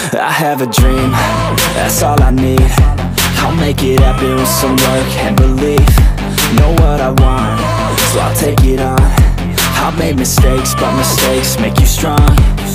I have a dream, that's all I need. I'll make it happen with some work and belief. Know what I want, so I'll take it on. I'll make mistakes, but mistakes make you strong.